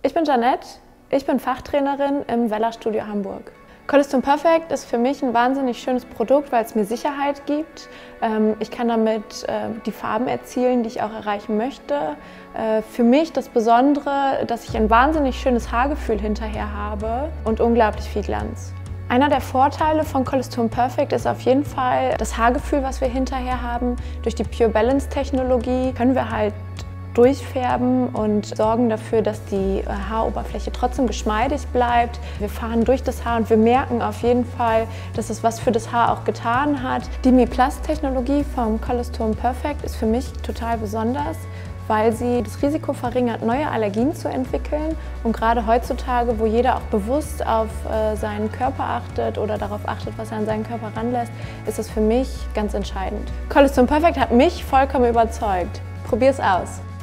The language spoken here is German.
Ich bin Janette, ich bin Fachtrainerin im Wella Studio Hamburg. Colistin Perfect ist für mich ein wahnsinnig schönes Produkt, weil es mir Sicherheit gibt. Ich kann damit die Farben erzielen, die ich auch erreichen möchte. Für mich das Besondere, dass ich ein wahnsinnig schönes Haargefühl hinterher habe und unglaublich viel Glanz. Einer der Vorteile von Colistin Perfect ist auf jeden Fall das Haargefühl, was wir hinterher haben. Durch die Pure Balance Technologie können wir halt durchfärben und sorgen dafür, dass die Haaroberfläche trotzdem geschmeidig bleibt. Wir fahren durch das Haar und wir merken auf jeden Fall, dass es was für das Haar auch getan hat. Die Mi-Plus-Technologie vom Colistin Perfect ist für mich total besonders, weil sie das Risiko verringert, neue Allergien zu entwickeln. Und gerade heutzutage, wo jeder auch bewusst auf seinen Körper achtet oder darauf achtet, was er an seinen Körper ranlässt, ist es für mich ganz entscheidend. Colistin Perfect hat mich vollkommen überzeugt. Probier's aus!